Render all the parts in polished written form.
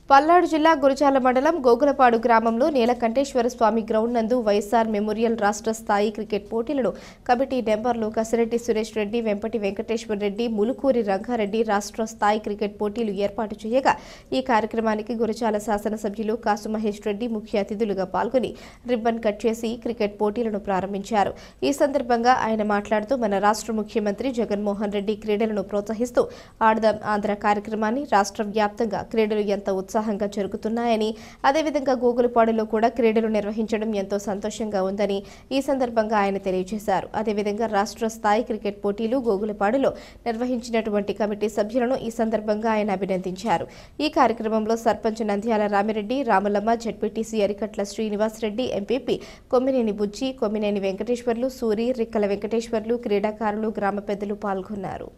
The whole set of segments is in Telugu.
పల్నాడు జిల్లా గురజాల మండలం గోగులపాడు గ్రామంలో నీలకంఠేశ్వర స్వామి గ్రౌండ్ నందు వైఎస్ఆర్ మెమోరియల్ రాష్ట్ర స్థాయి క్రికెట్ పోటీలను కమిటీ మెంబర్లు కసిరెడ్డి సురేష్ రెడ్డి, వెంపటి వెంకటేశ్వర రెడ్డి, ములుకూరి రంగారెడ్డి రాష్ట్ర స్థాయి క్రికెట్ పోటీలు ఏర్పాటు చేయగా ఈ కార్యక్రమానికి గురజాల శాసనసభ్యులు కాసు మహేష్ రెడ్డి ముఖ్య అతిథులుగా పాల్గొని రిబ్బన్ కట్ చేసి క్రికెట్ పోటీలను ప్రారంభించారు. ఈ సందర్భంగా ఆయన మాట్లాడుతూ మన రాష్ట్ర ముఖ్యమంత్రి జగన్మోహన్ రెడ్డి క్రీడలను ప్రోత్సహిస్తూ ఆడదాం ఆంధ్ర కార్యక్రమాన్ని రాష్ట్ర వ్యాప్తంగా క్రీడలు ఎంత ఉత్సాహంగా జరుగుతున్నాయని, అదేవిధంగా గోగులపాడులో కూడా క్రీడలు నిర్వహించడం ఎంతో సంతోషంగా ఉందని ఈ సందర్భంగా ఆయన తెలియజేశారు. అదేవిధంగా రాష్ట్ర స్థాయి క్రికెట్ పోటీలు గోగులపాడులో నిర్వహించినటువంటి కమిటీ సభ్యులను ఈ సందర్భంగా ఆయన అభినందించారు. ఈ కార్యక్రమంలో సర్పంచ్ నంద్యాల రామిరెడ్డి, రామలమ్మ, జడ్పీటీసీ అరికట్ల శ్రీనివాస్ రెడ్డి, ఎంపీపీ కొమ్మినేని బుజ్జి, కొమ్మినేని వెంకటేశ్వర్లు, సూరి, రిక్కల వెంకటేశ్వర్లు, క్రీడాకారులు, గ్రామ పెద్దలు పాల్గొన్నారు.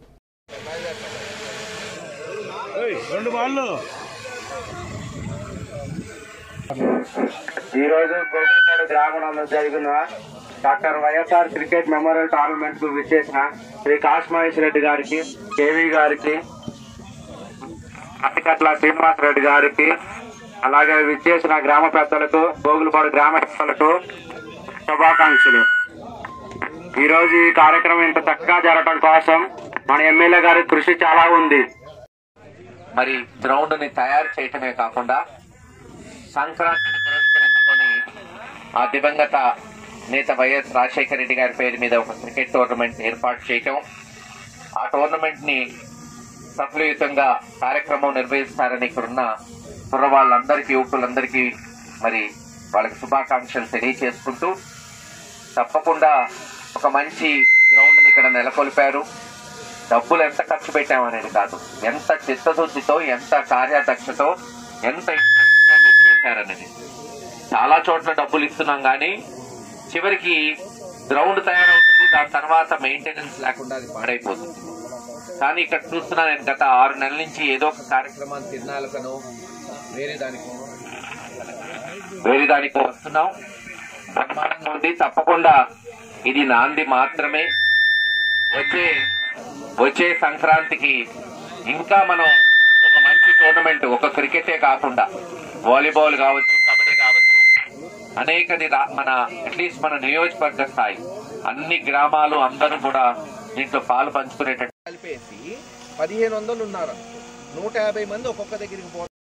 ఈ రోజు గోగులపాడు గ్రామంలో జరిగిన doctor YSR cricket memorial tournament కు విచ్చేసిన శ్రీ కాసు మహేష్ రెడ్డి గారికి, కేవీ గారికి, అతికట్ల శ్రీనివాస్ రెడ్డి గారికి, అలాగే విచ్చేసిన గ్రామ పెద్దలకు, గోగులపాడు గ్రామ పెద్దలకు శుభాకాంక్షలు. ఈ రోజు ఈ కార్యక్రమం ఇంత చక్కగా జరగడం కోసం మన ఎమ్మెల్యే గారి కృషి చాలా ఉంది. మరి గ్రౌండ్ ని తయారు చేయటమే కాకుండా సంక్రాంతిని పురస్కరించుకొని ఆ దివంగత నేత వైఎస్ రాజశేఖర రెడ్డి గారి పేరు మీద ఒక క్రికెట్ టోర్నమెంట్ ఏర్పాటు చేయటం, ఆ టోర్నమెంట్ ని సఫలయుతంగా కార్యక్రమం నిర్వహిస్తారని ఇక్కడున్న కుర్రవాళ్ళందరికీ, యువకులందరికీ మరి వాళ్ళకి శుభాకాంక్షలు తెలియచేసుకుంటూ, తప్పకుండా ఒక మంచి గ్రౌండ్ ని ఇక్కడ నెలకొల్పారు. డబ్బులు ఎంత ఖర్చు పెట్టామనేది కాదు, ఎంత చిత్తశుద్ధితో, ఎంత కార్యదక్షతో, ఎంత చేశారనేది. చాలా చోట్ల డబ్బులు ఇస్తున్నాం కానీ చివరికి గ్రౌండ్ తయారవుతుంది, దాని తర్వాత మెయింటెనెన్స్ లేకుండా అది పాడైపోతుంది. కానీ ఇక్కడ చూస్తున్నా నేను గత 6 నెలల నుంచి ఏదో ఒక కార్యక్రమాన్ని తిరణాలకనో వేరే దానికో వస్తున్నాం. బ్రహ్మాండంగా ఉంది. తప్పకుండా ఇది నాంది మాత్రమే. వచ్చే సంక్రాంతికి ఇంకా మనం ఒక మంచి టోర్నమెంట్, ఒక క్రికెటే కాకుండా వాలీబాల్ కావచ్చు, కబడ్డీ కావచ్చు, అనేక మన అట్లీస్ట్ మన నియోజకవర్గ స్థాయి అన్ని గ్రామాలు అందరూ కూడా దీంట్లో పాలు పంచుకునేటట్టు కలిపేసి 1500 ఉన్నారు. 150 మంది ఒక్కొక్క దగ్గరికి